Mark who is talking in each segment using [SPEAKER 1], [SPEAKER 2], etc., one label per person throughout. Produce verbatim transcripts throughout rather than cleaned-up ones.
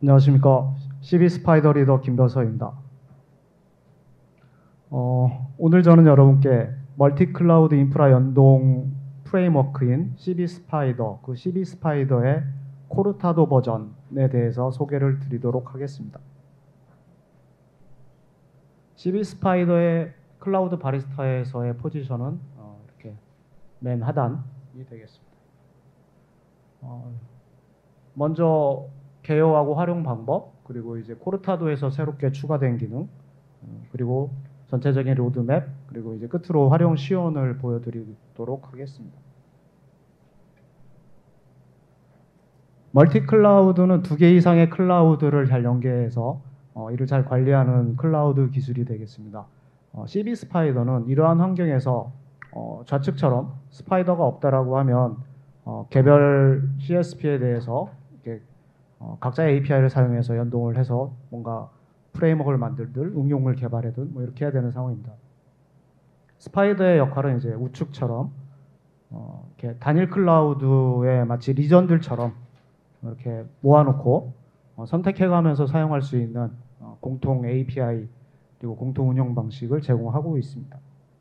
[SPEAKER 1] 안녕하십니까. 씨비 스파이더 리더 김별서입니다. 어, 오늘 저는 여러분께 멀티 클라우드 인프라 연동 프레임워크인 씨비 스파이더, 그 씨비 스파이더의 코르타도 버전에 대해서 소개를 드리도록 하겠습니다. 씨비 스파이더의 클라우드 바리스타에서의 포지션은 어, 이렇게 맨 하단이 되겠습니다. 어, 먼저 개요하고 활용 방법, 그리고 이제 코르타도에서 새롭게 추가된 기능, 그리고 전체적인 로드맵, 그리고 이제 끝으로 활용 시연을 보여드리도록 하겠습니다. 멀티 클라우드는 두 개 이상의 클라우드를 잘 연계해서 어, 이를 잘 관리하는 클라우드 기술이 되겠습니다. 어, 씨비 스파이더는 이러한 환경에서 어, 좌측처럼 스파이더가 없다라고 하면 어, 개별 씨에스피에 대해서 이렇게 어, 각자의 에이피아이를 사용해서 연동을 해서 뭔가 프레임워크를 만들든 응용을 개발하든 뭐 이렇게 해야 되는 상황입니다. 스파이더의 역할은 이제 우측처럼 어, 이렇게 단일 클라우드의 마치 리전들처럼 이렇게 모아놓고 어, 선택해가면서 사용할 수 있는 어, 공통 에이피아이 그리고 공통 운영 방식을 제공하고 있습니다.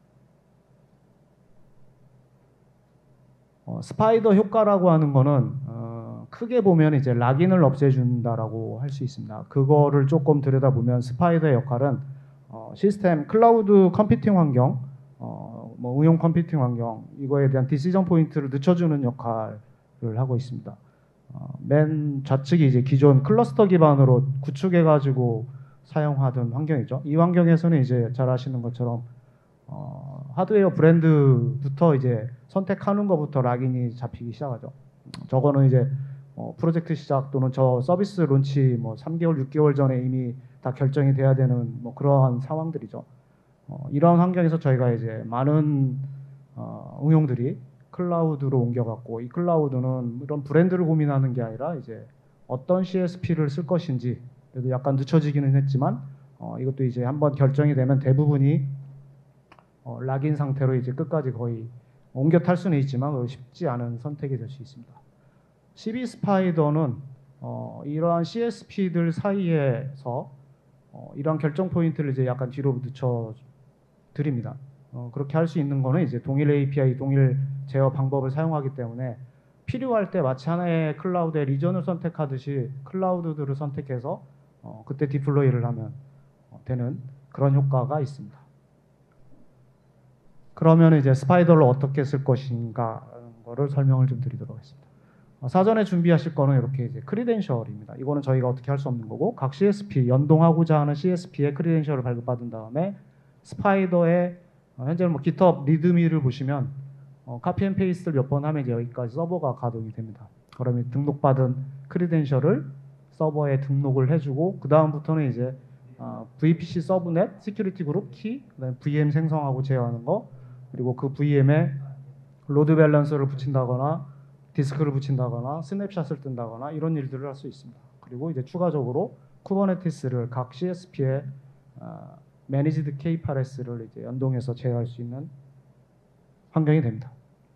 [SPEAKER 1] 어, 스파이더 효과라고 하는 거는 어, 크게 보면 이제 락인을 없애준다라고 할 수 있습니다. 그거를 조금 들여다보면 스파이더의 역할은 어, 시스템 클라우드 컴퓨팅 환경, 어, 뭐 응용 컴퓨팅 환경 이거에 대한 디시전 포인트를 늦춰주는 역할을 하고 있습니다. 어, 맨 좌측이 이제 기존 클러스터 기반으로 구축해가지고 사용하던 환경이죠. 이 환경에서는 이제 잘 아시는 것처럼 어, 하드웨어 브랜드부터 이제 선택하는 것부터 락인이 잡히기 시작하죠. 저거는 이제 어, 프로젝트 시작 또는 저 서비스 론치 뭐 삼 개월, 육 개월 전에 이미 다 결정이 돼야 되는 뭐 그러한 상황들이죠. 어, 이러한 환경에서 저희가 이제 많은 어, 응용들이 클라우드로 옮겨갔고 이 클라우드는 이런 브랜드를 고민하는 게 아니라 이제 어떤 씨에스피를 쓸 것인지 그래도 약간 늦춰지기는 했지만 어, 이것도 이제 한번 결정이 되면 대부분이 어, 락인 상태로 이제 끝까지 거의 옮겨 탈 수는 있지만 쉽지 않은 선택이 될 수 있습니다. 씨비 스파이더는 어, 이러한 씨에스피들 사이에서 어, 이러한 결정 포인트를 이제 약간 뒤로 늦춰 드립니다. 어, 그렇게 할 수 있는 거는 이제 동일 에이피아이, 동일 제어 방법을 사용하기 때문에 필요할 때 마치 하나의 클라우드의 리전을 선택하듯이 클라우드들을 선택해서 어, 그때 디플로이를 하면 어, 되는 그런 효과가 있습니다. 그러면 이제 스파이더를 어떻게 쓸 것인가 거를 설명을 좀 드리도록 하겠습니다. 어, 사전에 준비하실 거는 이렇게 이제 크리덴셜입니다. 이거는 저희가 어떻게 할 수 없는 거고 각 씨에스피 연동하고자 하는 씨에스피의 크리덴셜을 발급받은 다음에 스파이더의 어, 현재 뭐 깃허브 리드미를 보시면 어, 카피 앤 페이스트를 몇 번 하면 이제 여기까지 서버가 가동이 됩니다. 그러면 등록받은 크리덴셜을 서버에 등록을 해주고 그 다음부터는 이제 어, 브이피씨 서브넷, 시큐리티 그룹, 키, 그다음에 브이엠 생성하고 제어하는 거 그리고 그 브이엠에 로드 밸런서를 붙인다거나 디스크를 붙인다거나 스냅샷을 뜬다거나 이런 일들을 할 수 있습니다. 그리고 이제 추가적으로 쿠버네티스를 각 씨에스피에 어, 매니지드 케이파레스를 이제 연동해서 제어할 수 있는 환경이 됩니다.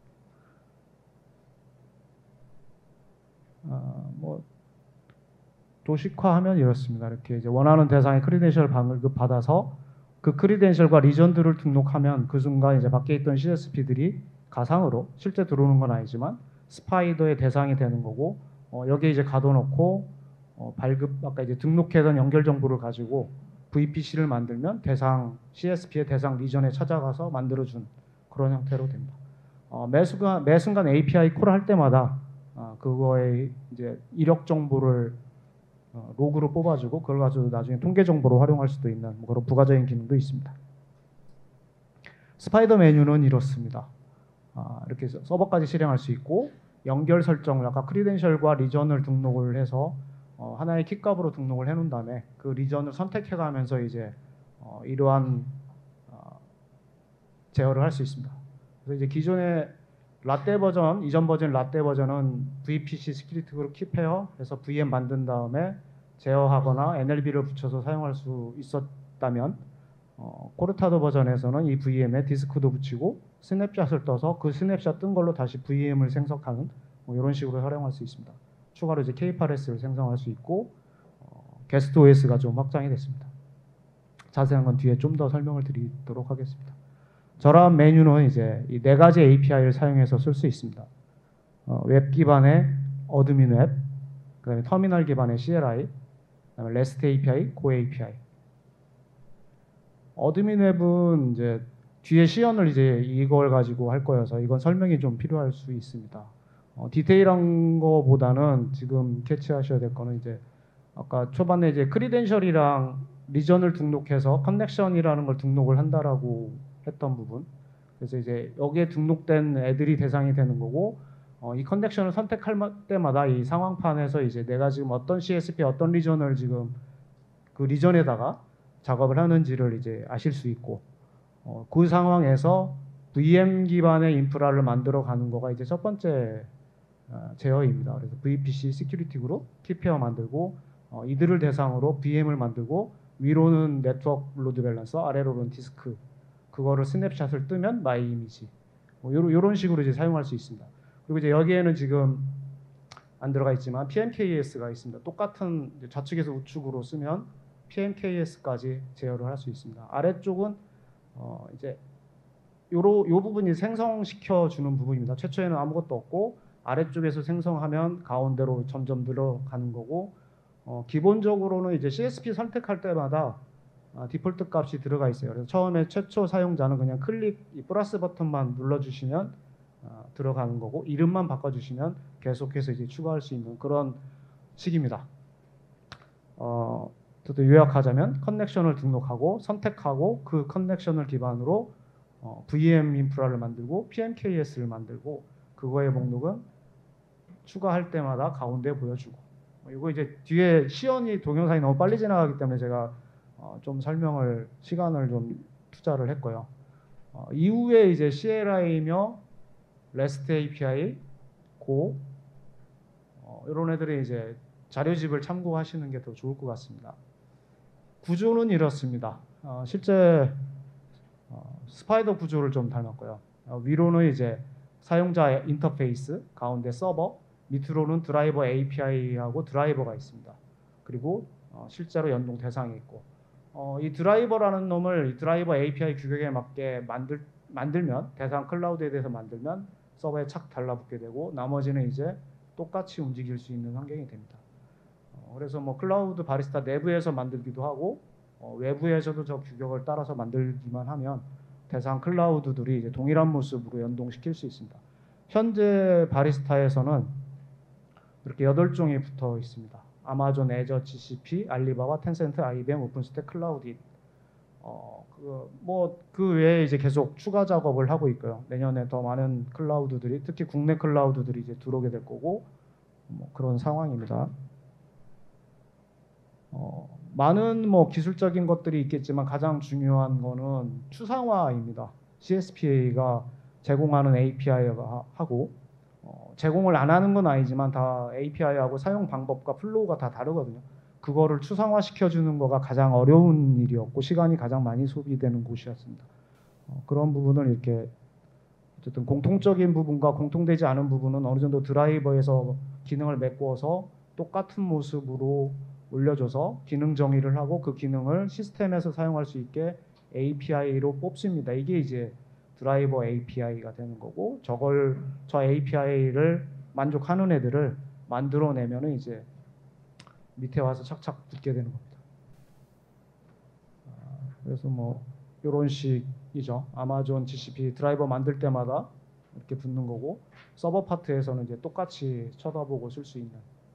[SPEAKER 1] 어, 뭐 도식화하면 이렇습니다. 이렇게 이제 원하는 대상의 크리덴셜 방을 받아서 그 크리덴셜과 리전들을 등록하면 그 순간 이제 밖에 있던 씨에스피들이 가상으로 실제 들어오는 건 아니지만 스파이더의 대상이 되는 거고 어, 여기에 이제 가둬놓고 어, 발급 아까 이제 등록해둔 연결 정보를 가지고 브이피씨를 만들면 대상 씨에스피의 대상 리전에 찾아가서 만들어준 그런 형태로 됩니다. 어, 매 순간 매 순간 에이피아이 콜을 할 때마다 어, 그거의 이제 이력 정보를 어, 로그로 뽑아주고 그걸 가지고 나중에 통계 정보로 활용할 수도 있는 뭐 그런 부가적인 기능도 있습니다. 스파이더 메뉴는 이렇습니다. 아, 이렇게 서버까지 실행할 수 있고 연결 설정을 아까 크리덴셜과 리전을 등록을 해서 어, 하나의 키값으로 등록을 해놓은 다음에 그 리전을 선택해가면서 이제 어, 이러한 어, 제어를 할 수 있습니다. 그래서 이제 기존의 라떼 버전, 이전 버전 라떼 버전은 브이피씨 시큐리티 그룹 킵해요. 해서 브이엠 만든 다음에 제어하거나 엔엘비를 붙여서 사용할 수 있었다면 어, 코르타도 버전에서는 이 브이엠에 디스크도 붙이고 스냅샷을 떠서 그 스냅샷 뜬 걸로 다시 브이엠을 생성하는 뭐 이런 식으로 활용할 수 있습니다. 추가로 이제 케이파레스를 생성할 수 있고 게스트 오에스가 좀 확장이 됐습니다. 자세한 건 뒤에 좀 더 설명을 드리도록 하겠습니다. 저런 메뉴는 이제 이 네 가지 에이피아이를 사용해서 쓸 수 있습니다. 어, 웹 기반의 어드민 웹, 그다음에 터미널 기반의 씨엘아이, 그다음에 레스트 에이피아이, 고 에이피아이. 어드민 웹은 이제 뒤에 시연을 이제 이걸 가지고 할 거여서 이건 설명이 좀 필요할 수 있습니다. 어, 디테일한 거보다는 지금 캐치하셔야 될 거는 이제 아까 초반에 이제 크리덴셜이랑 리전을 등록해서 커넥션이라는 걸 등록을 한다라고 했던 부분. 그래서 이제 여기에 등록된 애들이 대상이 되는 거고, 어, 이 커넥션을 선택할 때마다 이 상황판에서 이제 내가 지금 어떤 씨에스피 어떤 리전을 지금 그 리전에다가 작업을 하는지를 이제 아실 수 있고, 어, 그 상황에서 브이엠 기반의 인프라를 만들어 가는 거가 이제 첫 번째 어, 제어입니다. 그래서 브이피씨 시큐리티 그룹, 키페어 만들고, 어, 이들을 대상으로 브이엠을 만들고, 위로는 네트워크 로드 밸런서, 아래로는 디스크, 그거를 스냅샷을 뜨면 마이 이미지, 뭐 요런, 요런 식으로 이제 사용할 수 있습니다. 그리고 이제 여기에는 지금 안 들어가 있지만 피엠케이에스가 있습니다. 똑같은 좌측에서 우측으로 쓰면 피엠케이에스까지 제어를 할 수 있습니다. 아래쪽은 어 이제 요로 요 부분이 생성시켜 주는 부분입니다. 최초에는 아무것도 없고 아래쪽에서 생성하면 가운데로 점점 늘어가는 거고, 어 기본적으로는 이제 씨에스피 선택할 때마다 아, 디폴트 값이 들어가 있어요. 그래서 처음에 최초 사용자는 그냥 클릭 이 플러스 버튼만 눌러주시면 아, 들어가는 거고, 이름만 바꿔주시면 계속해서 이제 추가할 수 있는 그런 식입니다. 어, 또 요약하자면 커넥션을 등록하고 선택하고 그 커넥션을 기반으로 어, 브이엠 인프라를 만들고 피엠케이에스를 만들고, 그거의 목록은 추가할 때마다 가운데 보여주고. 이거 이제 뒤에 시연이 동영상이 너무 빨리 지나가기 때문에 제가 어, 좀 설명을 시간을 좀 투자를 했고요. 어, 이후에 이제 씨엘아이며 레스트 에이피아이, 고 어, 이런 애들이 이제 자료집을 참고하시는 게 더 좋을 것 같습니다. 구조는 이렇습니다. 어, 실제 어, 스파이더 구조를 좀 닮았고요. 어, 위로는 이제 사용자 인터페이스, 가운데 서버, 밑으로는 드라이버 에이피아이하고 드라이버가 있습니다. 그리고 어, 실제로 연동 대상이 있고, 어, 이 드라이버라는 놈을 이 드라이버 에이피아이 규격에 맞게 만들, 만들면, 대상 클라우드에 대해서 만들면 서버에 착 달라붙게 되고, 나머지는 이제 똑같이 움직일 수 있는 환경이 됩니다. 어, 그래서 뭐 클라우드 바리스타 내부에서 만들기도 하고, 어, 외부에서도 저 규격을 따라서 만들기만 하면 대상 클라우드들이 이제 동일한 모습으로 연동시킬 수 있습니다. 현재 바리스타에서는 이렇게 여덟 종이 붙어 있습니다. 아마존, 애저, 지씨피, 알리바바, 텐센트, 아이비엠, 오픈스택, 클라우드. 어, 그, 뭐, 그 외에 이제 계속 추가 작업을 하고 있고요. 내년에 더 많은 클라우드들이, 특히 국내 클라우드들이 이제 들어오게 될 거고, 뭐 그런 상황입니다. 어, 많은 뭐 기술적인 것들이 있겠지만 가장 중요한 거는 추상화입니다. 씨에스피가 제공하는 에이피아이가 하고, 어, 제공을 안 하는 건 아니지만 다 에이피아이하고 사용 방법과 플로우가 다 다르거든요. 그거를 추상화 시켜주는 거가 가장 어려운 일이었고 시간이 가장 많이 소비되는 곳이었습니다. 어, 그런 부분을 이렇게 어쨌든 공통적인 부분과 공통되지 않은 부분은 어느 정도 드라이버에서 기능을 메꾸어서 똑같은 모습으로 올려줘서 기능 정의를 하고 그 기능을 시스템에서 사용할 수 있게 에이피아이로 뽑습니다. 이게 이제 드라이버 에이피아이가 되는 거고, 저걸 저 에이피아이를 만족하는 애들을 만들어내면은 이제 밑에 와서 착착 붙게 되는 겁니다. 그래서 뭐 이런 식이죠. 아마존 지씨피 드라이버 만들 때마다 이렇게 붙는 거고, 서버 파트에서는 이제 똑같이 쳐다보고 쓸 수 있는.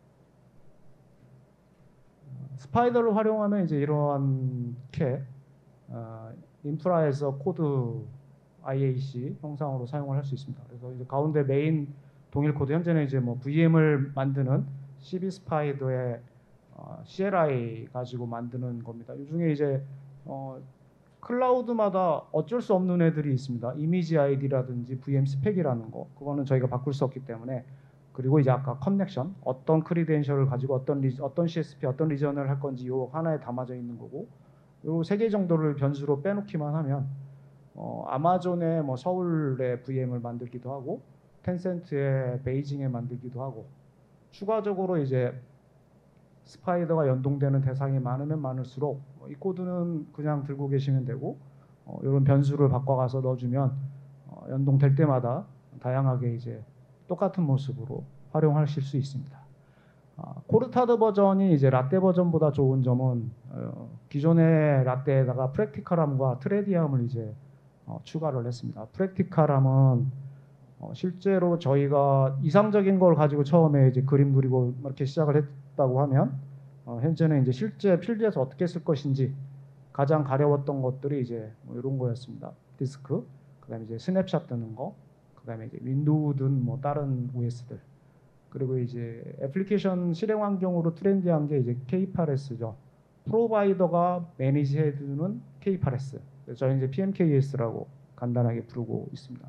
[SPEAKER 1] 스파이더를 활용하면 이제 이러한게 어, 인프라에서 코드 아이에이씨 형상으로 사용을 할 수 있습니다. 그래서 이제 가운데 메인 동일 코드, 현재는 이제 뭐 브이엠을 만드는 씨비 스파이더의 어, 씨엘아이 가지고 만드는 겁니다. 이 중에 이제 어, 클라우드마다 어쩔 수 없는 애들이 있습니다. 이미지 아이디라든지 브이엠 스펙이라는 거, 그거는 저희가 바꿀 수 없기 때문에. 그리고 이제 아까 커넥션, 어떤 크리덴셜을 가지고 어떤 리, 어떤 씨에스피, 어떤 리전을 할 건지 요 하나에 담아져 있는 거고, 요 세 개 정도를 변수로 빼놓기만 하면 어, 아마존의 뭐 서울에 브이엠을 만들기도 하고, 텐센트의 베이징에 만들기도 하고, 추가적으로 이제 스파이더가 연동되는 대상이 많으면 많을수록 이 코드는 그냥 들고 계시면 되고 어, 이런 변수를 바꿔가서 넣어주면 어, 연동될 때마다 다양하게 이제 똑같은 모습으로 활용하실 수 있습니다. 아, 코르타드 버전이 이제 라떼 버전보다 좋은 점은 어, 기존의 라떼에다가 프랙티컬함과 트레디함을 이제 어, 추가를 했습니다. 프랙티컬함은 어, 실제로 저희가 이상적인 걸 가지고 처음에 이제 그림 그리고 이렇게 시작을 했다고 하면 어, 현재는 이제 실제 필드에서 어떻게 쓸 것인지 가장 가려웠던 것들이 이제 뭐 이런 거였습니다. 디스크, 그다음에 이제 스냅샷 뜨는 거, 그다음에 이제 윈도우든 뭐 다른 오에스들, 그리고 이제 애플리케이션 실행 환경으로 트렌디한 게 이제 케이피알에스죠. 프로바이더가 매니지해주는 케이피알에스. 저희 이제 피엠케이에스라고 간단하게 부르고 있습니다.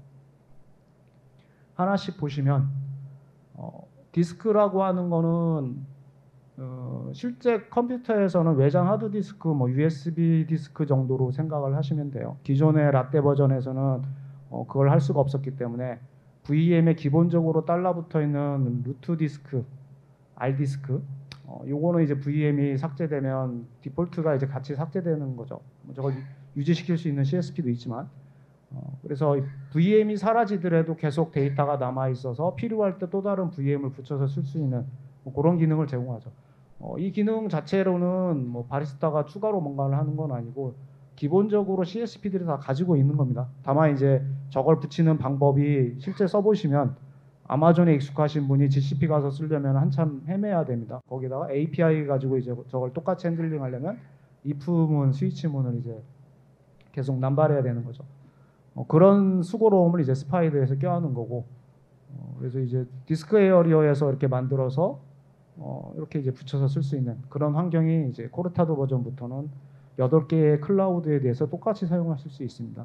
[SPEAKER 1] 하나씩 보시면 어, 디스크라고 하는 거는 어, 실제 컴퓨터에서는 외장 하드디스크, 뭐 유에스비 디스크 정도로 생각을 하시면 돼요. 기존의 라떼 버전에서는 어, 그걸 할 수가 없었기 때문에 브이엠에 기본적으로 달라붙어 있는 루트 디스크, R 디스크, 어, 요거는 이제 브이엠이 삭제되면 디폴트가 이제 같이 삭제되는 거죠. 뭐 저걸 유지시킬 수 있는 씨에스피도 있지만, 어, 그래서 브이엠이 사라지더라도 계속 데이터가 남아 있어서 필요할 때 또 다른 브이엠을 붙여서 쓸 수 있는 뭐 그런 기능을 제공하죠. 어, 이 기능 자체로는 뭐 바리스타가 추가로 뭔가를 하는 건 아니고 기본적으로 씨에스피들이 다 가지고 있는 겁니다. 다만 이제 저걸 붙이는 방법이 실제 써보시면 아마존에 익숙하신 분이 지씨피 가서 쓰려면 한참 헤매야 됩니다. 거기다가 에이피아이 가지고 이제 저걸 똑같이 핸들링 하려면 if문, 스위치문을 이제 계속 남발해야 되는 거죠. 어, 그런 수고로움을 이제 스파이더에서 껴안은 거고, 어, 그래서 이제 디스크 에어리어에서 이렇게 만들어서 어, 이렇게 이제 붙여서 쓸 수 있는 그런 환경이 이제 코르타도 버전부터는 여덟 개의 클라우드에 대해서 똑같이 사용하실 수 있습니다.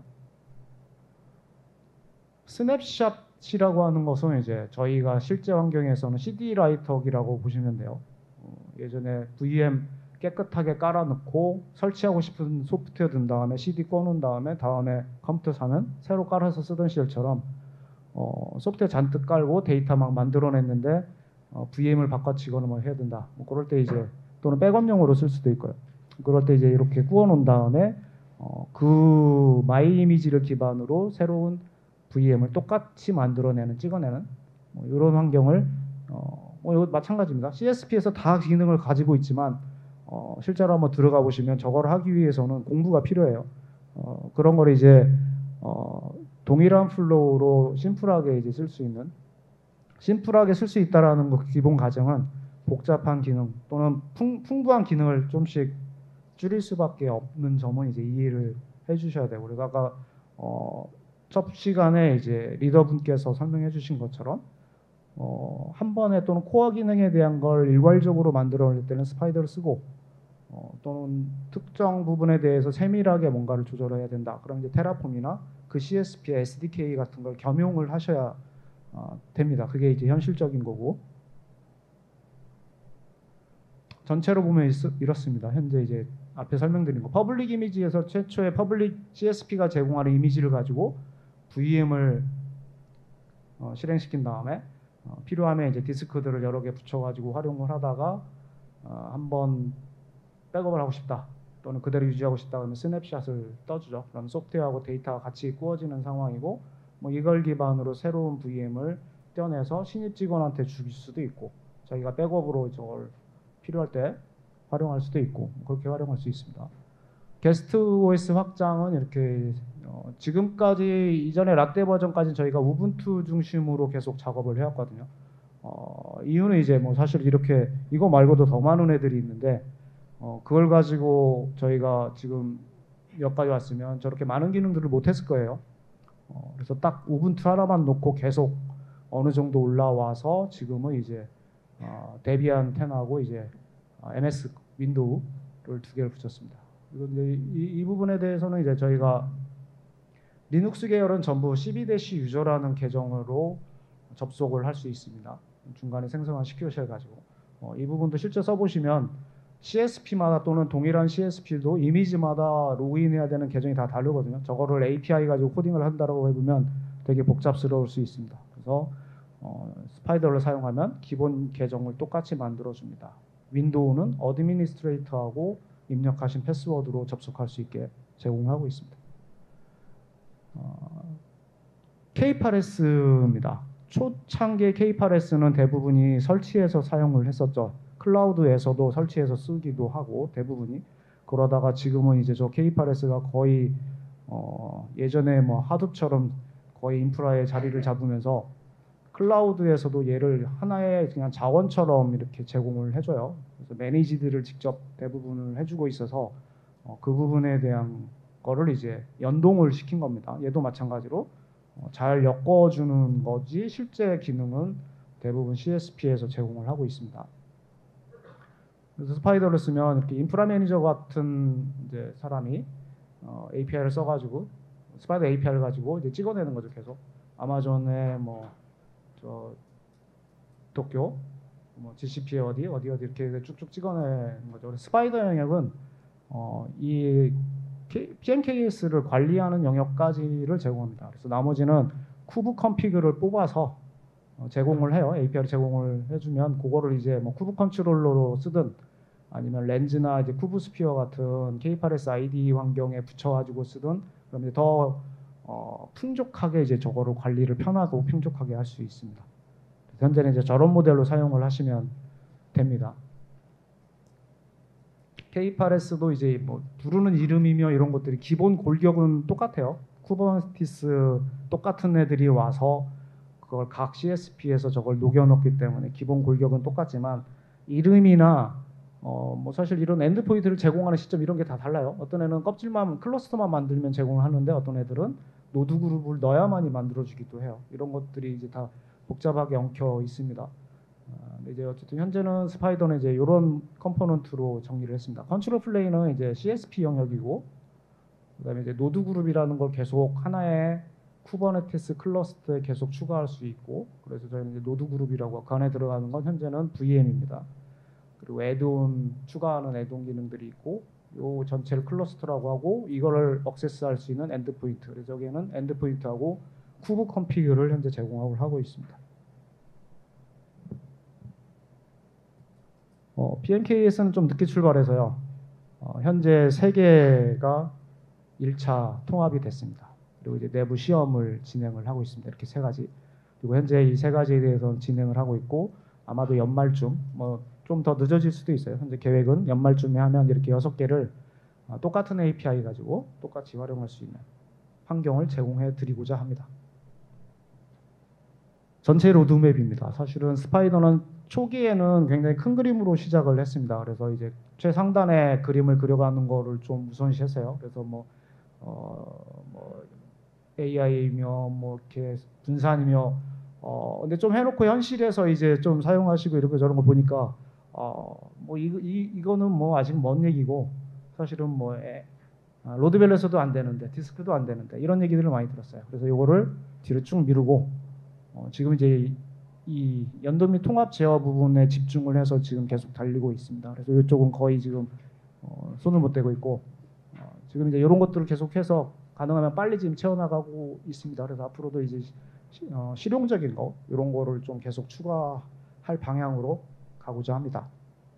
[SPEAKER 1] 스냅샷이라고 하는 것은 이제 저희가 실제 환경에서는 씨디 라이터기라고 보시면 돼요. 어, 예전에 브이엠 깨끗하게 깔아놓고 설치하고 싶은 소프트웨어 든 다음에 씨디 꺼놓은 다음에 다음에 컴퓨터 사면 새로 깔아서 쓰던 시절처럼 어, 소프트웨어 잔뜩 깔고 데이터 막 만들어냈는데 어, 브이엠을 바꿔치거나 뭐 해야 된다. 뭐 그럴 때 이제 또는 백업용으로 쓸 수도 있고요. 그럴 때 이제 이렇게 구워놓은 다음에 어, 그 마이 이미지를 기반으로 새로운 브이엠을 똑같이 만들어내는, 찍어내는 뭐 이런 환경을 어, 뭐 이거 마찬가지입니다. 씨에스피에서 다 기능을 가지고 있지만 어, 실제로 한번 들어가 보시면 저걸 하기 위해서는 공부가 필요해요. 어, 그런 걸 이제 어, 동일한 플로우로 심플하게 이제 쓸 수 있는, 심플하게 쓸 수 있다라는 그 기본 가정은 복잡한 기능 또는 풍, 풍부한 기능을 좀씩 줄일 수밖에 없는 점은 이제 이해를 해주셔야 되고, 그래서 아까 어, 첫 시간에 이제 리더분께서 설명해 주신 것처럼 어, 한 번에 또는 코어 기능에 대한 걸 일괄적으로 만들어낼 때는 스파이더를 쓰고 어, 또는 특정 부분에 대해서 세밀하게 뭔가를 조절해야 된다. 그럼 이제 테라폼이나 그 씨에스피, 에스디케이 같은 걸 겸용을 하셔야 어, 됩니다. 그게 이제 현실적인 거고, 전체로 보면 이렇습니다. 현재 이제 앞에 설명드린 거, 퍼블릭 이미지에서 최초의 퍼블릭 씨에스피가 제공하는 이미지를 가지고 브이엠을 어, 실행시킨 다음에 어, 필요하면 이제 디스크들을 여러 개 붙여가지고 활용을 하다가 어, 한번 백업을 하고 싶다 또는 그대로 유지하고 싶다 그러면 스냅샷을 떠주죠. 그럼 소프트웨어하고 데이터가 같이 구워지는 상황이고, 뭐 이걸 기반으로 새로운 브이엠을 떼어내서 신입 직원한테 줄 수도 있고, 자기가 백업으로 저걸 필요할 때 활용할 수도 있고, 그렇게 활용할 수 있습니다. 게스트 오에스 확장은 이렇게 어, 지금까지 이전에 라떼 버전까지 저희가 우분투 중심으로 계속 작업을 해왔거든요. 어, 이유는 이제 뭐 사실 이렇게 이거 말고도 더 많은 애들이 있는데 어, 그걸 가지고 저희가 지금 여기까지 왔으면 저렇게 많은 기능들을 못했을 거예요. 어, 그래서 딱 우분투 하나만 놓고 계속 어느 정도 올라와서 지금은 이제 어, 데비안 텐하고 이제 어, 엠에스 윈도우를 두 개를 붙였습니다. 그리고 이제 이, 이 부분에 대해서는 이제 저희가 리눅스 계열은 전부 씨비-C 유저라는 계정으로 접속을 할 수 있습니다. 중간에 생성한 시큐어쉘 가지고 어, 이 부분도 실제 써보시면 씨에스피마다 또는 동일한 씨에스피도 이미지마다 로그인해야 되는 계정이 다 다르거든요. 저거를 에이피아이 가지고 코딩을 한다고 해보면 되게 복잡스러울 수 있습니다. 그래서 어, 스파이더를 사용하면 기본 계정을 똑같이 만들어줍니다. 윈도우는 어드미니스트레이터하고 입력하신 패스워드로 접속할 수 있게 제공하고 있습니다. 어, 케이팔에스입니다. 초창기의 케이팔에스는 대부분이 설치해서 사용을 했었죠. 클라우드에서도 설치해서 쓰기도 하고 대부분이. 그러다가 지금은 이제 저 케이팔에스가 거의 어, 예전에 뭐 하둡처럼 거의 인프라의 자리를 잡으면서 클라우드에서도 얘를 하나의 그냥 자원처럼 이렇게 제공을 해줘요. 그래서 매니지드를 직접 대부분을 해주고 있어서 어, 그 부분에 대한 거를 이제 연동을 시킨 겁니다. 얘도 마찬가지로 어, 잘 엮어주는 거지 실제 기능은 대부분 씨에스피에서 제공을 하고 있습니다. 그래서 스파이더를 쓰면 이렇게 인프라 매니저 같은 이제 사람이 어, 에이피아이를 써가지고 스파이더 에이피아이를 가지고 이제 찍어내는 거죠. 계속 아마존에 뭐 저 도쿄, 뭐 지씨피에 어디 어디 어디 이렇게 쭉쭉 찍어내는 거죠. 그래서 스파이더 영역은 어, 이 피엠케이에스를 관리하는 영역까지를 제공합니다. 그래서 나머지는 쿠브 컨피그를 뽑아서 어, 제공을 해요. 에이피아이를 제공을 해주면 그거를 이제 뭐 쿠브 컨트롤러로 쓰든 아니면 렌즈나 이제 쿠브 스피어 같은 케이팔에스 아이디 환경에 붙여가지고 쓰든 그럼 이제 더 어, 풍족하게 이제 저거를 관리를 편하고 풍족하게 할 수 있습니다. 현재는 이제 저런 모델로 사용을 하시면 됩니다. 케이팔에스도 이제 뭐 부르는 이름이며 이런 것들이 기본 골격은 똑같아요. 쿠버네티스 똑같은 애들이 와서 그걸 각 씨에스피에서 저걸 녹여넣기 때문에 기본 골격은 똑같지만 이름이나 어 뭐 사실 이런 엔드포인트를 제공하는 시점 이런 게 다 달라요. 어떤 애는 껍질만 클러스터만 만들면 제공을 하는데 어떤 애들은 노드 그룹을 넣어야만이 만들어주기도 해요. 이런 것들이 이제 다 복잡하게 엉켜 있습니다. 아, 이제 어쨌든 현재는 스파이더는 이제 이런 컴포넌트로 정리를 했습니다. 컨트롤 플레이는 이제 씨에스피 영역이고, 그다음에 이제 노드 그룹이라는 걸 계속 하나의 쿠버네티스 클러스터에 계속 추가할 수 있고, 그래서 저희는 이제 노드 그룹이라고 그 안에 들어가는 건 현재는 브이엠입니다. 그리고 애드온 추가하는 애드온 기능들이 있고, 요 전체를 클러스터라고 하고 이거를 액세스할 수 있는 엔드포인트. 그래서 여기에는 엔드포인트하고 쿠브 컨피그를 현재 제공하고 하고 있습니다. 어, 피엠케이에스는 좀 늦게 출발해서요. 어, 현재 세 개가 일 차 통합이 됐습니다. 그리고 이제 내부 시험을 진행을 하고 있습니다. 이렇게 세 가지. 그리고 현재 이 세 가지에 대해서 진행을 하고 있고 아마도 연말쯤 뭐 좀 더 늦어질 수도 있어요. 현재 계획은 연말쯤에 하면 이렇게 여섯 개를 어, 똑같은 에이피아이 가지고 똑같이 활용할 수 있는 환경을 제공해 드리고자 합니다. 전체 로드맵입니다. 사실은 스파이더는 초기에는 굉장히 큰 그림으로 시작을 했습니다. 그래서 이제 최상단의 그림을 그려가는 거를 좀 우선시했어요. 그래서 뭐, 어, 뭐 에이아이며 뭐 이렇게 분산이며 어 근데 좀 해놓고 현실에서 이제 좀 사용하시고 이렇게 저런 거 보니까 어뭐 이, 이, 이거는 뭐 아직 먼 얘기고 사실은 뭐 에, 아, 로드밸에서도 안 되는데 디스크도 안 되는데 이런 얘기들을 많이 들었어요. 그래서 이거를 뒤로 쭉 미루고 어, 지금 이제 이 연도 및 통합 제어 부분에 집중을 해서 지금 계속 달리고 있습니다. 그래서 이쪽은 거의 지금 어, 손을 못 대고 있고 어, 지금 이제 이런 것들을 계속해서 가능하면 빨리 지금 채워나가고 있습니다. 그래서 앞으로도 이제 시, 어, 실용적인 거 이런 거를 좀 계속 추가할 방향으로 가고자 합니다.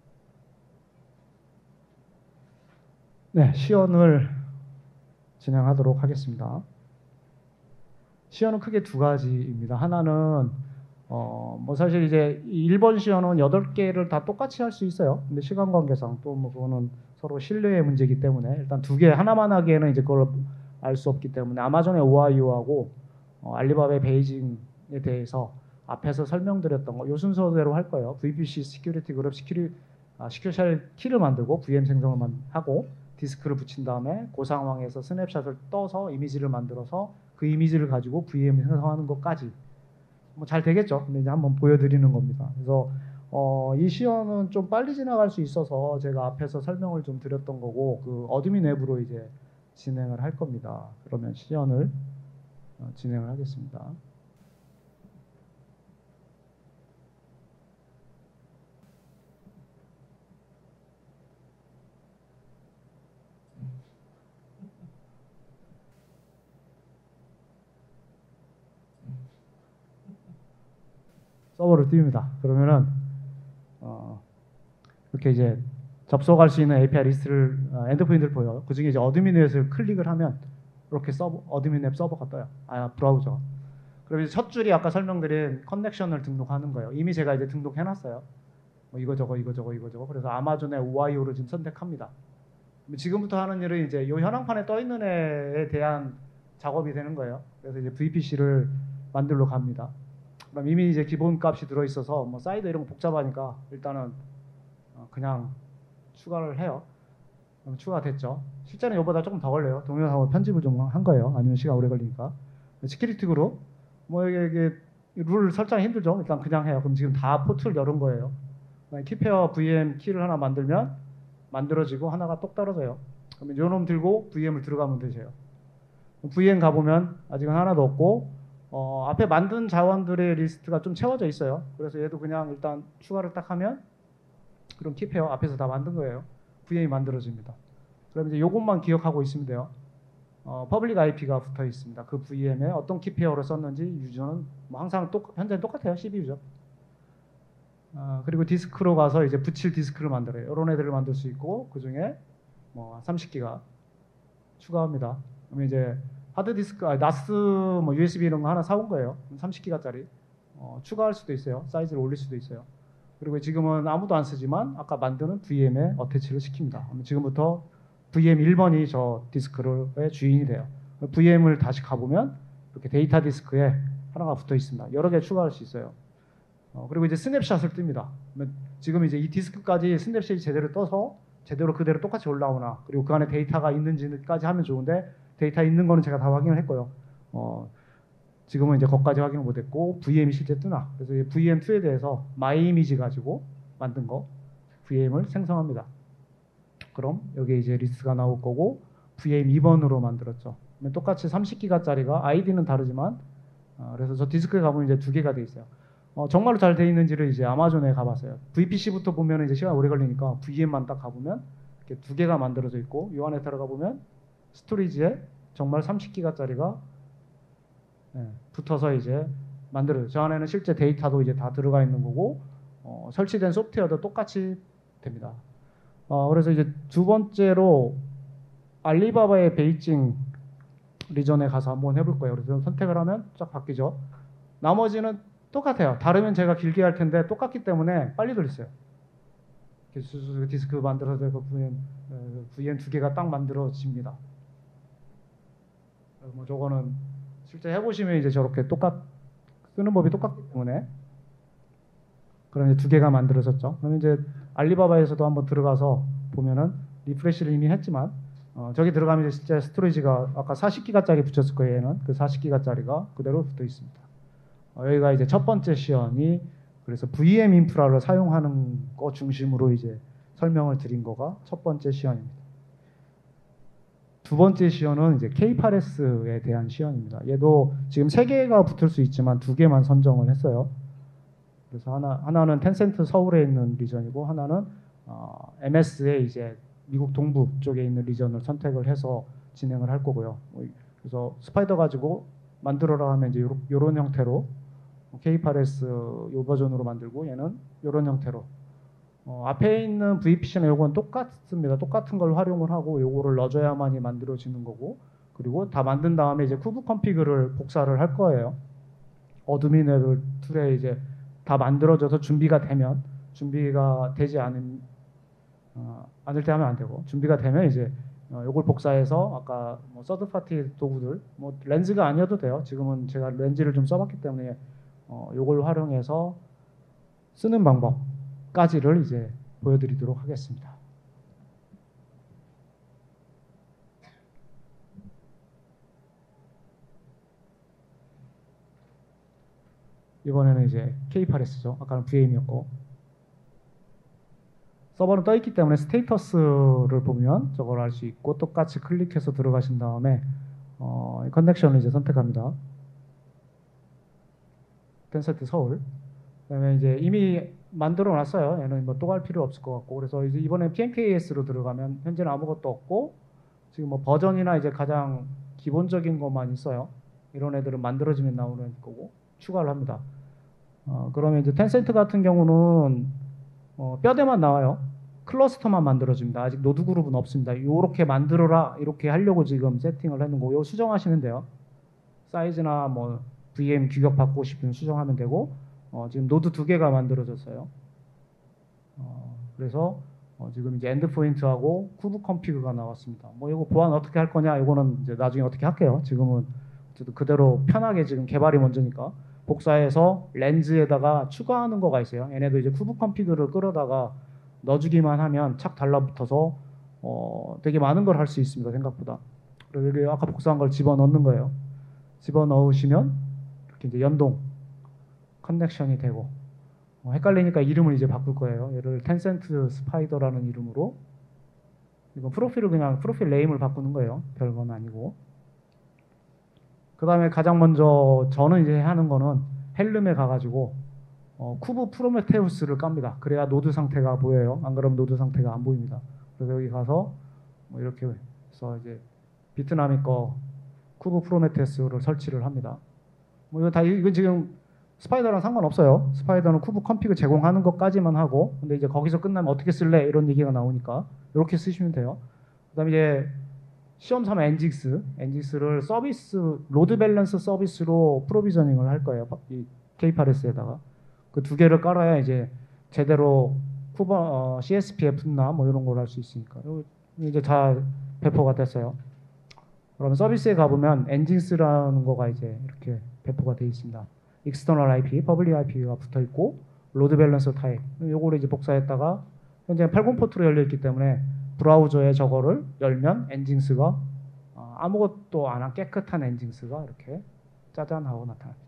[SPEAKER 1] 네, 시연을 진행하도록 하겠습니다. 시연은 크게 두 가지입니다. 하나는 어, 뭐 사실 이제 일 번 시연은 여덟 개를 다 똑같이 할 수 있어요. 근데 시간 관계상 또 뭐 그거는 서로 신뢰의 문제이기 때문에 일단 두 개 하나만 하기에는 이제 그걸 알 수 없기 때문에 아마존의 오아이오하고 어, 알리바바의 베이징에 대해서 앞에서 설명드렸던 거 요 순서대로 할 거예요. 브이피씨 시큐리티 그룹 시큐리 아, 시큐셜 키를 만들고 브이엠 생성을 하고 디스크를 붙인 다음에 그 상황에서 스냅샷을 떠서 이미지를 만들어서 그 이미지를 가지고 브이엠 생성하는 것까지 뭐 잘 되겠죠. 근데 이제 한번 보여드리는 겁니다. 그래서 어, 이 시연은 좀 빨리 지나갈 수 있어서 제가 앞에서 설명을 좀 드렸던 거고 그 어드민 앱으로 이제 진행을 할 겁니다. 그러면 시연을 어, 진행을 하겠습니다. 서버를 띄웁니다. 그러면은 어, 이렇게 이제 접속할 수 있는 에이피아이 리스트를 어, 엔드포인트를 보여요. 그 중에 이제 어드민 앱을 클릭을 하면 이렇게 서버 어드민 앱 서버가 떠요. 아 브라우저. 그럼 이제 첫 줄이 아까 설명드린 커넥션을 등록하는 거예요. 이미 제가 이제 등록해놨어요. 뭐 이거 저거 이거 저거 이거 저거. 그래서 아마존의 오아이오를 지금 선택합니다. 지금부터 하는 일은 이제 이 현황판에 떠 있는 애에 대한 작업이 되는 거예요. 그래서 이제 브이피씨를 만들러 갑니다. 그럼 이미 이제 기본 값이 들어 있어서 뭐 사이드 이런 거 복잡하니까 일단은 그냥 추가를 해요. 그럼 추가가 됐죠. 실제는 이보다 조금 더 걸려요. 동영상으로 편집을 좀 한 거예요. 아니면 시간 오래 걸리니까. 시큐리티 그룹 뭐 이게, 이게 룰 설정이 힘들죠. 일단 그냥 해요. 그럼 지금 다 포트를 열은 거예요. 키페어 브이엠 키를 하나 만들면 만들어지고 하나가 똑 떨어져요. 그러면 요놈 들고 브이엠을 들어가면 되세요. 브이엠 가보면 아직은 하나도 없고 어, 앞에 만든 자원들의 리스트가 좀 채워져 있어요. 그래서 얘도 그냥 일단 추가를 딱 하면 그럼 키페어 앞에서 다 만든 거예요. 브이엠이 만들어집니다. 그럼 이제 요것만 기억하고 있으면 돼요. 어, 퍼블릭 아이피가 붙어 있습니다. 그 브이엠에 어떤 키페어를 썼는지 유저는 뭐 항상 똑, 현재는 똑같아요. 씨비 유저. 어, 그리고 디스크로 가서 이제 붙일 디스크를 만들어요. 이런 애들을 만들 수 있고 그 중에 뭐 삼십 기가 추가합니다. 그러면 이제 하드 디스크, 아, 나스 뭐 유에스비 이런 거 하나 사온 거예요. 삼십 기가짜리 어, 추가할 수도 있어요. 사이즈를 올릴 수도 있어요. 그리고 지금은 아무도 안 쓰지만 아까 만드는 브이엠에 어태치를 시킵니다. 그러면 지금부터 브이엠 일 번이 저 디스크의 주인이 돼요. 브이엠을 다시 가보면 이렇게 데이터 디스크에 하나가 붙어 있습니다. 여러 개 추가할 수 있어요. 어, 그리고 이제 스냅샷을 뜹니다. 지금 이제 이 디스크까지 스냅샷이 제대로 떠서 제대로 그대로 똑같이 올라오나, 그리고 그 안에 데이터가 있는지까지 하면 좋은데 데이터 있는 거는 제가 다 확인을 했고요. 어, 지금은 이제 거기까지 확인을 못했고 브이엠이 실제 뜨나. 그래서 브이엠 이에 대해서 마이이미지 가지고 만든 거 브이엠을 생성합니다. 그럼 여기 이제 리스트가 나올 거고 브이엠 이 번으로 만들었죠. 똑같이 삼십 기가짜리가 아이디는 다르지만 어, 그래서 저 디스크에 가보면 이제 두 개가 돼 있어요. 어, 정말로 잘 돼 있는지를 이제 아마존에 가봤어요. 브이피씨부터 보면 이제 시간 오래 걸리니까 브이엠만 딱 가보면 이렇게 두 개가 만들어져 있고 이 안에 들어가 보면 스토리지에 정말 삼십 기가짜리가 네, 붙어서 이제 만들어요. 저 안에는 실제 데이터도 이제 다 들어가 있는 거고 어, 설치된 소프트웨어도 똑같이 됩니다. 어, 그래서 이제 두 번째로 알리바바의 베이징 리전에 가서 한번 해볼 거예요. 그래서 선택을 하면 쫙 바뀌죠. 나머지는 똑같아요. 다르면 제가 길게 할 텐데 똑같기 때문에 빨리 돌렸어요. 디스크 만들어서 그 브이엠, 브이엠 두 개가 딱 만들어집니다. 뭐 저거는 실제 해보시면 이제 저렇게 똑같 쓰는 법이 똑같기 때문에 그럼 이제 두 개가 만들어졌죠. 그럼 이제 알리바바에서도 한번 들어가서 보면은 리프레시를 이미 했지만 어, 저기 들어가면 이제 실제 스토리지가 아까 사십 기가짜리 붙였을 거예요. 얘는 그 사십 기가짜리가 그대로 붙어 있습니다. 어, 여기가 이제 첫 번째 시연이 그래서 브이엠 인프라를 사용하는 거 중심으로 이제 설명을 드린 거가 첫 번째 시연입니다. 두 번째 시연은 이제 케이팔에스에 대한 시연입니다. 얘도 지금 세 개가 붙을 수 있지만 두 개만 선정을 했어요. 그래서 하나, 하나는 텐센트 서울에 있는 리전이고 하나는 어, 엠에스의 이제 미국 동부 쪽에 있는 리전을 선택을 해서 진행을 할 거고요. 그래서 스파이더 가지고 만들어라 하면 이제 요런, 요런 형태로 케이팔에스 요 버전으로 만들고 얘는 요런 형태로 어, 앞에 있는 브이피씨는 요건 똑같습니다. 똑같은 걸 활용을 하고 요거를 넣어줘야만이 만들어지는 거고 그리고 다 만든 다음에 이제 쿠브 컨피그를 복사를 할 거예요. 어드민 앱을 툴에 이제 다 만들어져서 준비가 되면 준비가 되지 않은 어, 않을 때 하면 안 되고 준비가 되면 이제 어, 요걸 복사해서 아까 뭐 서드 파티 도구들 뭐 렌즈가 아니어도 돼요. 지금은 제가 렌즈를 좀 써봤기 때문에 어, 요걸 활용해서 쓰는 방법까지를 이제 보여드리도록 하겠습니다. 이번에는 이제 케이팔에스죠. 아까는 브이엠이었고 서버는 떠있기 때문에 스테이터스를 보면 저걸 알 수 있고 똑같이 클릭해서 들어가신 다음에 어, 커넥션을 이제 선택합니다. 텐센트 서울. 그다음에 이제 이미 만들어 놨어요. 얘는 뭐 또 갈 필요 없을 것 같고 그래서 이제 이번에 피엠케이에스로 들어가면 현재는 아무것도 없고 지금 뭐 버전이나 이제 가장 기본적인 것만 있어요. 이런 애들은 만들어지면 나오는 거고 추가를 합니다. 어, 그러면 이제 텐센트 같은 경우는 어, 뼈대만 나와요. 클러스터만 만들어줍니다. 아직 노드 그룹은 없습니다. 이렇게 만들어라 이렇게 하려고 지금 세팅을 해놓은 거고, 이거 수정하시면 돼요. 사이즈나 뭐 브이엠 규격 바꾸고 싶으면 수정하면 되고, 어, 지금 노드 두 개가 만들어졌어요. 어, 그래서 어, 지금 이제 엔드포인트하고 쿠브 컴피그가 나왔습니다. 뭐 이거 보안 어떻게 할 거냐, 이거는 이제 나중에 어떻게 할게요. 지금은 어쨌든 그대로 편하게 지금 개발이 먼저니까 복사해서 렌즈에다가 추가하는 거가 있어요. 얘네도 이제 쿠브 컴피그를 끌어다가 넣어주기만 하면 착 달라붙어서 어, 되게 많은 걸 할 수 있습니다. 생각보다. 그리고 여기 아까 복사한 걸 집어넣는 거예요. 집어넣으시면 이렇게 이제 연동 커넥션이 되고, 어, 헷갈리니까 이름을 이제 바꿀 거예요. 얘를 텐센트 스파이더라는 이름으로. 이건 프로필을 그냥 프로필 네임을 바꾸는 거예요. 별건 아니고. 그 다음에 가장 먼저 저는 이제 하는 거는 헬름에 가가지고 어, 쿠브 프로메테우스를 깝니다. 그래야 노드 상태가 보여요. 안 그러면 노드 상태가 안 보입니다. 그래서 여기 가서 뭐 이렇게 해서 이제 비트나미 거 쿠브 프로메테우스를 설치를 합니다. 뭐 이거 다 이건 지금 스파이더랑 상관없어요. 스파이더는 쿠브 컴피그 제공하는 것까지만 하고, 근데 이제 거기서 끝나면 어떻게 쓸래 이런 얘기가 나오니까 이렇게 쓰시면 돼요. 그다음에 이제 시험 삼아 엔직스, 엔직스를 서비스 로드 밸런스 서비스로 프로비저닝을 할 거예요. 이 케이파레스에다가 그 두 개를 깔아야 이제 제대로 쿠버 어, 씨에스피에프나 뭐 이런 걸 할 수 있으니까 이제 다 배포가 됐어요. 그러면 서비스에 가보면 엔직스라는 거가 이제 이렇게 배포가 되어 있습니다. 익스터널 아이피, 퍼블릭 아이피가 붙어 있고 로드 밸런서 타입. 요거를 이제 복사했다가 현재 팔십 포트로 열려 있기 때문에 브라우저에 저거를 열면 엔징스가 어, 아무것도 안 한 깨끗한 엔징스가 이렇게 짜잔 하고 나타납니다.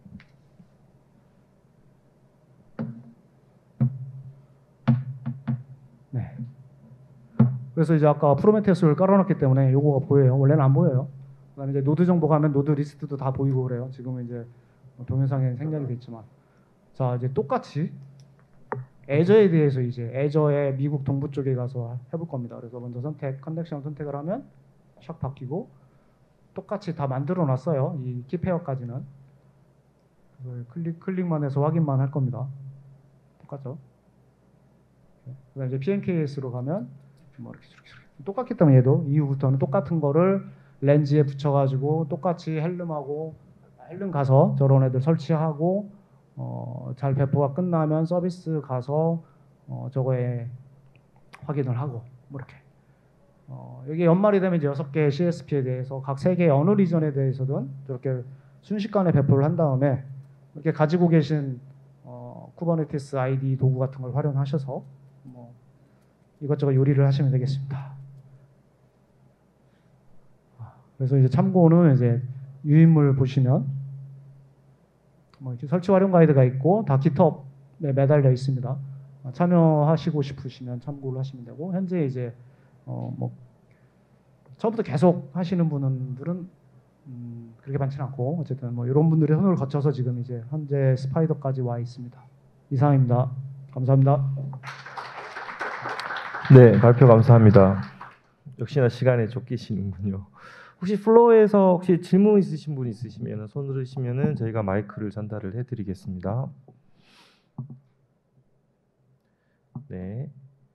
[SPEAKER 1] 네. 그래서 이제 아까 프로메테우스를 깔아놨기 때문에 요거가 보여요. 원래는 안 보여요. 그다음에 이제 노드 정보 가면 노드 리스트도 다 보이고 그래요. 지금은 이제 동영상에 생략이 됐지만, 자 이제 똑같이 애저에 대해서 이제 애저의 미국 동부 쪽에 가서 해볼 겁니다. 그래서 먼저 선택, 커넥션 선택을 하면 샥 바뀌고 똑같이 다 만들어 놨어요. 이 키페어까지는. 클릭, 클릭만 해서 확인만 할 겁니다. 똑같죠? 그다음 이제 피엔케이에스로 가면 뭐 이렇게 이렇게 똑같기 때문에 얘도 이후부터는 똑같은 거를 렌즈에 붙여가지고 똑같이 헬름하고 헬름 가서 저런 애들 설치하고 어, 잘 배포가 끝나면 서비스 가서 어, 저거에 확인을 하고 뭐 이렇게 어, 여기 연말이 되면 이제 여섯 개의 씨에스피에 대해서 각 세 개의 어느 리전에 대해서든 저렇게 순식간에 배포를 한 다음에 이렇게 가지고 계신 어, 쿠버네티스 아이디 도구 같은 걸 활용하셔서 뭐 이것저것 요리를 하시면 되겠습니다. 그래서 이제 참고는 이제 유인물 보시면 뭐 이렇게 설치 활용 가이드가 있고 다 깃허브에 매달려 있습니다. 참여하시고 싶으시면 참고를 하시면 되고, 현재 이제 어 뭐 처음부터 계속 하시는 분들은 음 그렇게 많지는 않고, 어쨌든 뭐 이런 분들이 손을 거쳐서 지금 이제 현재 스파이더까지 와 있습니다. 이상입니다. 감사합니다.
[SPEAKER 2] 네, 발표 감사합니다. 역시나 시간에 쫓기시는군요. 혹시 플로어에서 혹시 질문 있으신 분 있으시면 손 들으시면은 저희가 마이크를 전달을 해드리겠습니다. 네,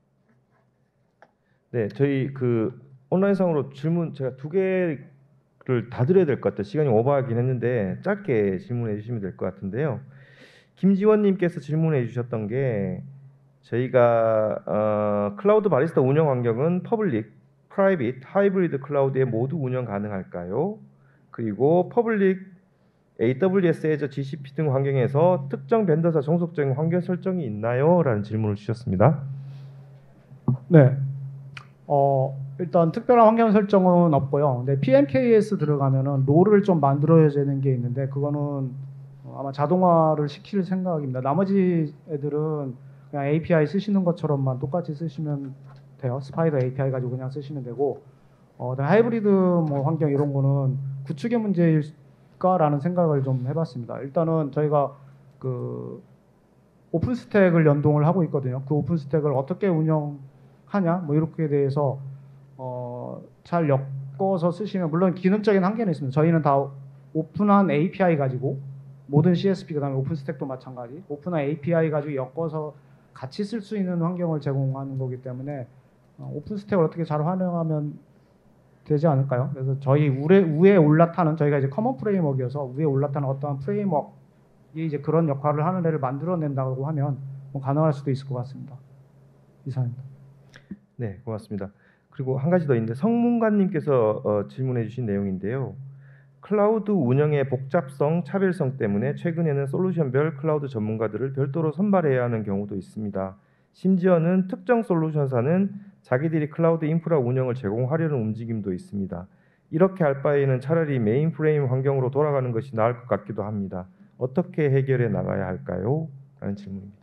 [SPEAKER 2] 네, 저희 그 온라인상으로 질문 제가 두 개를 다 드려야 될 것 같아요. 시간이 오버하긴 했는데 짧게 질문해 주시면 될 것 같은데요. 김지원님께서 질문해 주셨던 게 저희가 어, 클라우드 바리스타 운영 환경은 퍼블릭, 프라이빗, 하이브리드 클라우드에 모두 운영 가능할까요? 그리고 퍼블릭, 에이더블유에스, 애저, 지씨피 등 환경에서 특정 벤더사 종속적인 환경 설정이 있나요? 라는 질문을 주셨습니다.
[SPEAKER 1] 네. 어, 일단 특별한 환경 설정은 없고요. 근데 피엠케이에스 들어가면은 롤을 좀 만들어야 되는 게 있는데 그거는 아마 자동화를 시킬 생각입니다. 나머지 애들은 그냥 에이피아이 쓰시는 것처럼만 똑같이 쓰시면 돼요. 스파이더 에이피아이 가지고 그냥 쓰시면 되고, 어, 하이브리드 뭐 환경 이런 거는 구축의 문제일까라는 생각을 좀 해봤습니다. 일단은 저희가 그 오픈스택을 연동을 하고 있거든요. 그 오픈스택을 어떻게 운영하냐 뭐 이렇게 대해서 어, 잘 엮어서 쓰시면, 물론 기능적인 한계는 있습니다. 저희는 다 오픈한 에이피아이 가지고 모든 씨에스피, 그다음에 오픈스택도 마찬가지 오픈한 에이피아이 가지고 엮어서 같이 쓸 수 있는 환경을 제공하는 거기 때문에 어, 오픈스택을 어떻게 잘 활용하면 되지 않을까요? 그래서 저희 위에, 위에 올라타는 저희가 이제 커먼 프레임워크여서 위에 올라타는 어떠한 프레임워크이 이제 그런 역할을 하는 애를 만들어낸다고 하면 뭐 가능할 수도 있을 것 같습니다. 이상입니다.
[SPEAKER 2] 네, 고맙습니다. 그리고 한 가지 더 있는데 성문관님께서 어, 질문해 주신 내용인데요. 클라우드 운영의 복잡성, 차별성 때문에 최근에는 솔루션별 클라우드 전문가들을 별도로 선발해야 하는 경우도 있습니다. 심지어는 특정 솔루션사는 자기들이 클라우드 인프라 운영을 제공하려는 움직임도 있습니다. 이렇게 할 바에는 차라리 메인프레임 환경으로 돌아가는 것이 나을 것 같기도 합니다. 어떻게 해결해 나가야 할까요? 라는 질문입니다.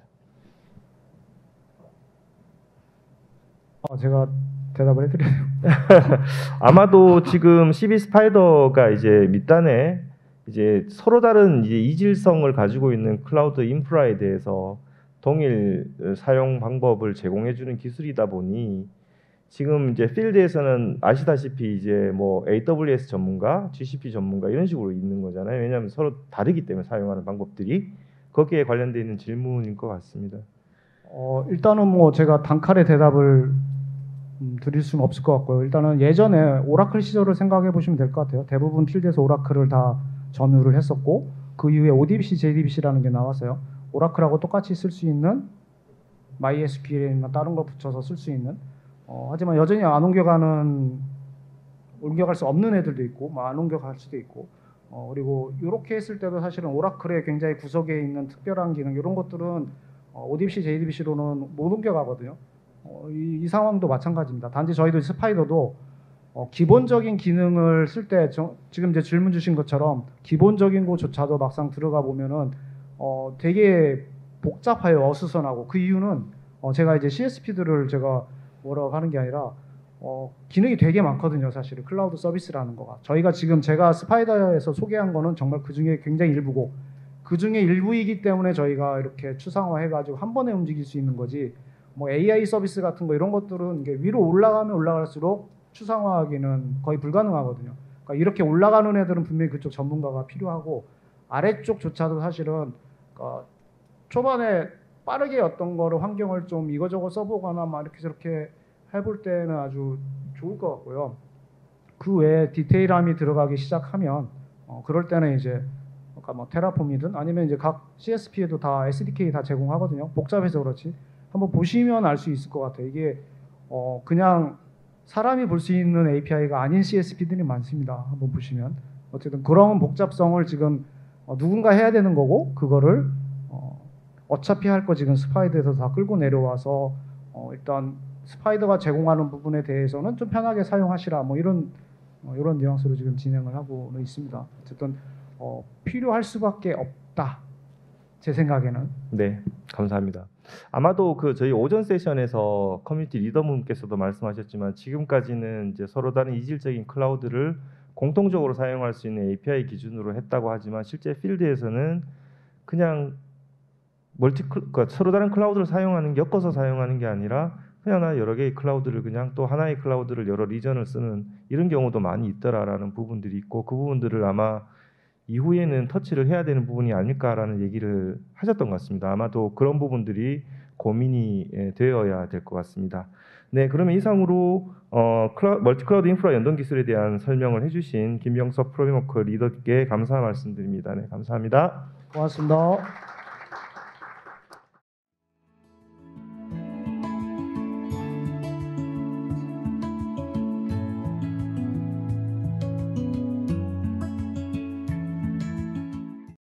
[SPEAKER 1] 어, 제가 대답을 해드려요.
[SPEAKER 2] 아마도 지금 씨비 스파이더가 이제 밑단에 이제 서로 다른 이제 이질성을 가지고 있는 클라우드 인프라에 대해서 동일 사용 방법을 제공해주는 기술이다 보니 지금 이제 필드에서는 아시다시피 이제 뭐 에이더블유에스 전문가, 지씨피 전문가 이런 식으로 있는 거잖아요. 왜냐하면 서로 다르기 때문에 사용하는 방법들이 거기에 관련되어 있는 질문일 것 같습니다.
[SPEAKER 1] 어, 일단은 뭐 제가 단칼에 대답을 음, 드릴 수는 없을 것 같고요. 일단은 예전에 오라클 시절을 생각해 보시면 될 것 같아요. 대부분 필드에서 오라클을 다 점유를 했었고 그 이후에 오디비씨, 제이디비씨라는 게 나왔어요. 오라클하고 똑같이 쓸 수 있는 마이에스큐엘이나 다른 걸 붙여서 쓸 수 있는 어, 하지만 여전히 안 옮겨가는 옮겨갈 수 없는 애들도 있고 뭐 안 옮겨갈 수도 있고 어, 그리고 이렇게 했을 때도 사실은 오라클의 굉장히 구석에 있는 특별한 기능 이런 것들은 어, 오디비씨, 제이디비씨로는 못 옮겨가거든요. 어, 이, 이 상황도 마찬가지입니다. 단지 저희도 스파이더도 어, 기본적인 기능을 쓸 때 지금 이제 질문 주신 것처럼 기본적인 곳조차도 막상 들어가 보면은 어, 되게 복잡해요. 어수선하고 그 이유는 어, 제가 이제 씨에스피들을 제가 뭐라고 하는 게 아니라 어, 기능이 되게 많거든요. 사실은 클라우드 서비스라는 거가 저희가 지금 제가 스파이더에서 소개한 거는 정말 그 중에 굉장히 일부고 그 중에 일부이기 때문에 저희가 이렇게 추상화해가지고 한 번에 움직일 수 있는 거지. 뭐 에이아이 서비스 같은 거 이런 것들은 이게 위로 올라가면 올라갈수록 추상화하기는 거의 불가능하거든요. 그러니까 이렇게 올라가는 애들은 분명히 그쪽 전문가가 필요하고 아래쪽조차도 사실은 어, 초반에 빠르게 어떤 거를 환경을 좀 이거저거 써보거나 막 이렇게 저렇게 해볼 때는 아주 좋을 것 같고요. 그 외에 디테일함이 들어가기 시작하면 어, 그럴 때는 이제 그러니까 뭐 테라폼이든 아니면 이제 각 씨에스피에도 다 에스디케이 다 제공하거든요. 복잡해서 그렇지. 한번 보시면 알 수 있을 것 같아요. 이게 어 그냥 사람이 볼 수 있는 에이피아이가 아닌 씨에스피들이 많습니다. 한번 보시면 어쨌든 그런 복잡성을 지금 어 누군가 해야 되는 거고 그거를 어 어차피 할 거 지금 스파이더에서 다 끌고 내려와서 어 일단 스파이더가 제공하는 부분에 대해서는 좀 편하게 사용하시라 뭐 이런 어 이런 뉘앙스로 지금 진행을 하고 있습니다. 어쨌든 어 필요할 수밖에 없다. 제 생각에는.
[SPEAKER 2] 네, 감사합니다. 아마도 그 저희 오전 세션에서 커뮤니티 리더분께서도 말씀하셨지만 지금까지는 이제 서로 다른 이질적인 클라우드를 공통적으로 사용할 수 있는 에이피아이 기준으로 했다고 하지만 실제 필드에서는 그냥 멀티 그러니까 서로 다른 클라우드를 사용하는 엮어서 사용하는 게 아니라 그냥 나 여러 개의 클라우드를 그냥 또 하나의 클라우드를 여러 리전을 쓰는 이런 경우도 많이 있더라라는 부분들이 있고 그 부분들을 아마 이후에는 터치를 해야 되는 부분이 아닐까라는 얘기를 하셨던 것 같습니다. 아마도 그런 부분들이 고민이 되어야 될 것 같습니다. 네, 그러면 이상으로 어, 클라, 멀티클라우드 인프라 연동 기술에 대한 설명을 해주신 김병석 프로그래머크 리더께 감사 말씀드립니다. 네, 감사합니다.
[SPEAKER 1] 고맙습니다.